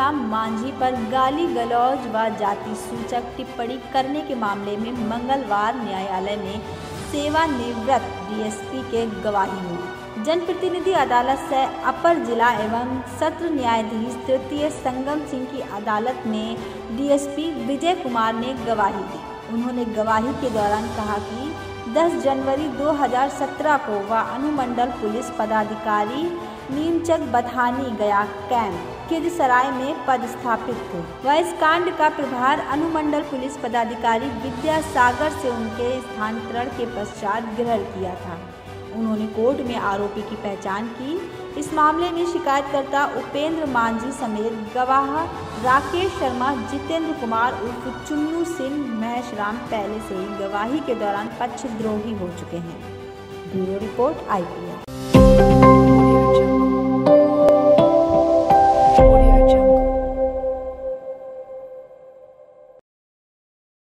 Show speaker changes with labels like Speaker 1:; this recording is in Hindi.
Speaker 1: तुलसीराम मांझी पर गाली गलौज व जाति सूचक टिप्पणी करने के मामले में मंगलवार न्यायालय में सेवानिवृत्त डीएसपी के गवाही हुई। जनप्रतिनिधि अदालत से अपर जिला एवं सत्र न्यायाधीश तृतीय संगम सिंह की अदालत में डीएसपी विजय कुमार ने गवाही दी। उन्होंने गवाही के दौरान कहा कि 10 जनवरी 2017 को वह अनुमंडल पुलिस पदाधिकारी नीमचक बथानी गया कैंप खिदसराय में पदस्थापित थे। वह इस कांड का प्रभार अनुमंडल पुलिस पदाधिकारी विद्यासागर से उनके स्थानांतरण के पश्चात ग्रहण किया था। उन्होंने कोर्ट में आरोपी की पहचान की। इस मामले में शिकायतकर्ता उपेंद्र मांझी समेत गवाह राकेश शर्मा, जितेंद्र कुमार उर्फ चुन्नू सिंह, महेश राम पहले से ही गवाही के दौरान पक्षद्रोही हो चुके हैं। Bureau report IPN।